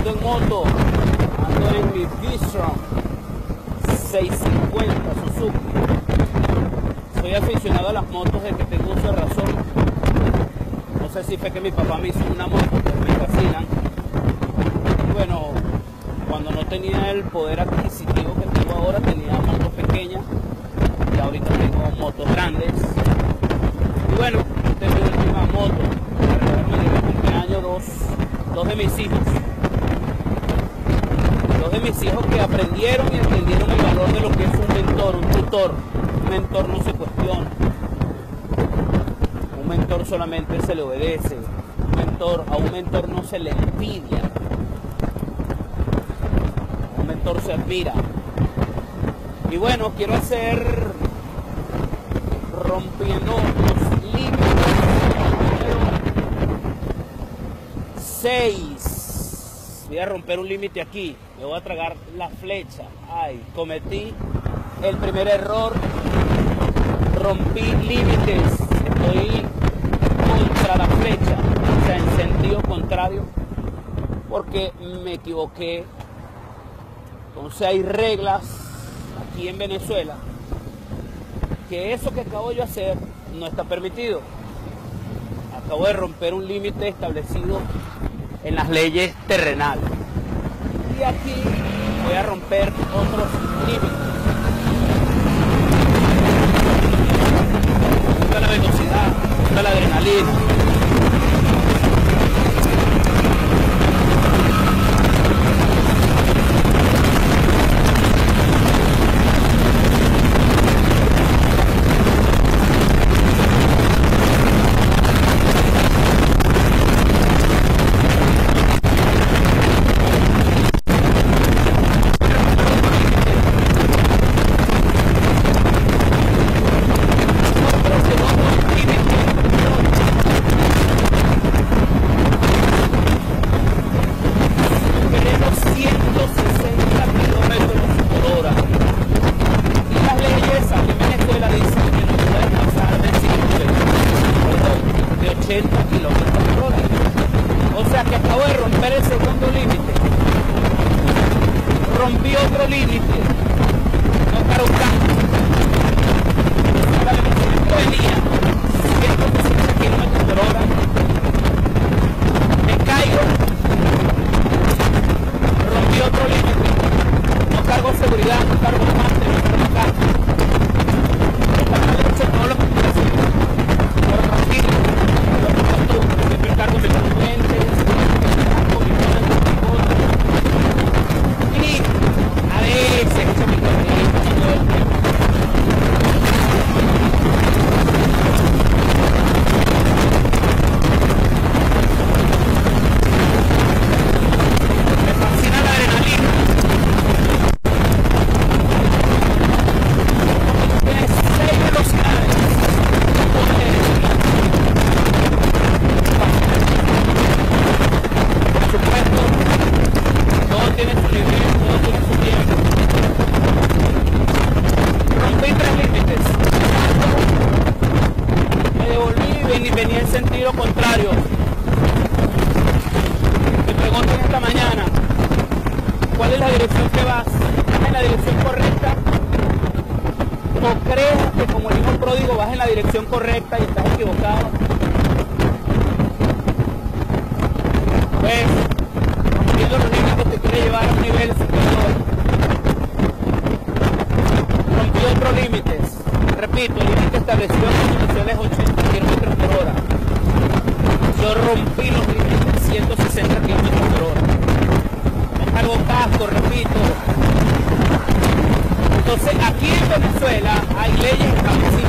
ando en moto, ando en mi V-Strom 650 Suzuki. Soy aficionado a las motos desde que tengo uso de razón. No sé si fue que mi papá me hizo una moto, pero me fascinan. Y bueno, cuando no tenía el poder adquisitivo que tengo ahora, tenía motos pequeñas y ahorita tengo motos grandes. Y bueno, esta es mi última moto. Me regalaron en el cumpleaños dos de mis hijos. Dos de mis hijos que aprendieron y entendieron el valor de lo que es un mentor, un tutor. Un mentor no se cuestiona. Un mentor solamente se le obedece. A un mentor no se le envidia. Un mentor se admira. Y bueno, quiero hacer rompiendo los límites. 6. Voy a romper un límite aquí. Me voy a tragar la flecha. Ay, cometí el primer error. Rompí límites. Estoy contra la flecha. O sea, en sentido contrario. Porque me equivoqué. Entonces hay reglas aquí en Venezuela que eso que acabo yo de hacer no está permitido. Acabo de romper un límite establecido en las leyes terrenales. Y aquí voy a romper otros límites. Toda la velocidad, toda la adrenalina. O sea que acabo de romper el segundo límite. Rompí otro límite. No paro un cambio. La velocidad que venía 160 kilómetros por hora. Me caigo. Rompí otro límite. No cargo seguridad, no cargo mate, no cargo carga. Esta derecha todo lo que estoy haciendo. Pero tranquilo. Siempre cargo mis documentos, cargo mi mano, y a veces echo mi corriente todo el tiempo. Me fascina la adrenalina. Tienes 6 velocidades. Por supuesto, todo tiene su nivel, todo tiene su tiempo. Rompí 3 límites. Me devolví y venía en sentido contrario. Me preguntan esta mañana, ¿cuál es la dirección que vas? ¿Vas en la dirección correcta? ¿O crees que como el hijo pródigo vas en la dirección correcta y estás equivocado? Pues, rompiendo los límites te quiere llevar a un nivel superior. Rompí otros límites. Repito, el límite establecido en la Constitución es 80 kilómetros por hora. Yo rompí los límites 160 kilómetros por hora. No cargo casco, repito. Entonces, aquí en Venezuela hay leyes establecidas